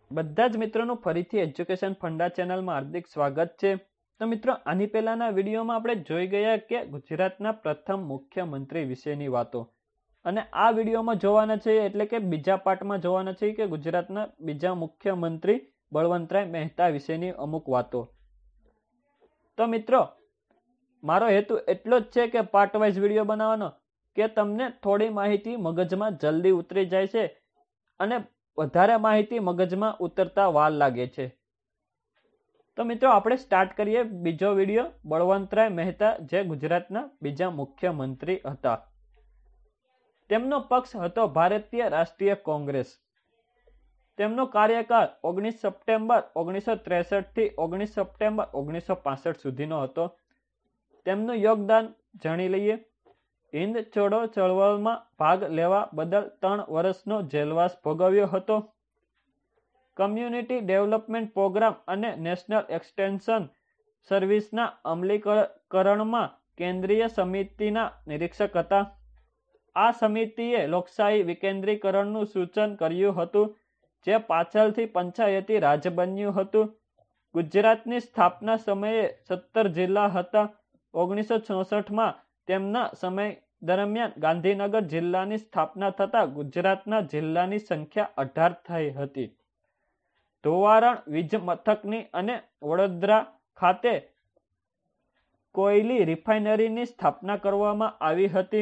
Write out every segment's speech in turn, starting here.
બધા જ મિત્રોનું ફરીથી એજ્યુકેશન ફંડા ચેનલમાં હાર્દિક સ્વાગત છે। તો મિત્રો, આની પહેલાના વિડીયોમાં આપણે જોઈ ગયા કે ગુજરાતના પ્રથમ મુખ્યમંત્રી વિશેની વાતો, અને આ વિડીયોમાં જોવાના છે એટલે કે બીજા પાર્ટમાં જોવાના છે કે ગુજરાતના બીજા મુખ્યમંત્રી બળવંતરાય મહેતા વિશેની અમુક વાતો। તો મિત્રો, મારો હેતુ એટલો જ છે કે પાર્ટ વાઇઝ વિડીયો બનાવવાનો કે તમને થોડી માહિતી મગજમાં જલ્દી ઉતરી જાય છે અને વધારે માહિતી મગજમાં ઉતરતા વાર લાગે છે। તો મિત્રો, આપણે સ્ટાર્ટ કરીએ બીજો વિડીયો, બળવંતરાય મહેતા જે ગુજરાતના બીજા મુખ્યમંત્રી હતા। તેમનો પક્ષ હતો ભારતીય રાષ્ટ્રીય કોંગ્રેસ। તેમનો કાર્યકાળ 19 સપ્ટેમ્બર 1963 થી 19 સપ્ટેમ્બર 1965 સુધીનો હતો। તેમનું યોગદાન જાણી લઈએ। હિન્દ છોડો ચળવળમાં ભાગ લેવા બદલ 3 વર્ષનો જેલવાસ ભોગવ્યો હતો। કમ્યુનિટી ડેવલપમેન્ટ પ્રોગ્રામ અને નેશનલ એક્સટેન્શન સર્વિસના અમલીકરણમાં કેન્દ્રીય સમિતિના નિરીક્ષક હતા। આ સમિતિએ લોકશાહી વિકેન્દ્રીકરણનું સૂચન કર્યું હતું, જે પાછળથી પંચાયતી રાજ બન્યું હતું। ગુજરાતની સ્થાપના સમયે 17 જિલ્લા હતા। 1966માં તેમના સમય દરમિયાન ગાંધીનગર જિલ્લાની સ્થાપના થતા ગુજરાતના જિલ્લાની સંખ્યા 18 થઈ હતી। ધોવારણ વીજ મથકની અને વડોદરા ખાતે કોયલી રિફાઇનરીની સ્થાપના કરવામાં આવી હતી।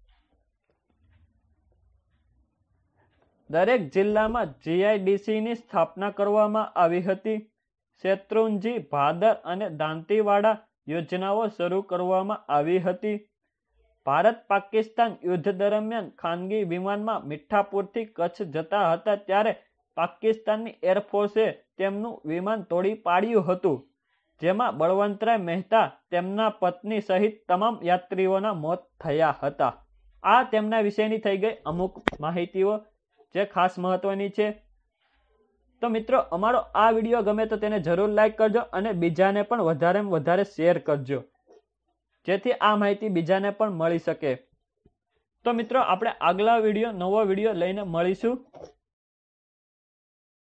દરેક જિલ્લામાં જીઆઈડીસીની સ્થાપના કરવામાં આવી હતી। શેત્રુંજી, ભાદર અને દાંતીવાડા યોજનાઓ શરૂ કરવામાં આવી હતી। ભારત પાકિસ્તાન યુદ્ધ દરમિયાન ખાનગી વિમાનમાં મીઠાપુરથી કચ્છ જતા હતા ત્યારે પાકિસ્તાનની એરફોર્સે તેમનું વિમાન તોડી પાડ્યું હતું, જેમાં બળવંતરાય મહેતા, તેમના પત્ની સહિત તમામ યાત્રીઓના મોત થયા હતા। આ તેમના વિશેની થઈ ગઈ અમુક માહિતીઓ જે ખાસ મહત્વની છે। તો મિત્રો, અમારો આ વિડીયો ગમે તો તેને જરૂર લાઈક કરજો અને બીજાને પણ વધારેમાં વધારે શેર કરજો, જેથી આ માહિતી બીજાને પણ મળી શકે। તો મિત્રો, આપણે આગલા વિડીયો, નવો વિડીયો લઈને મળીશું।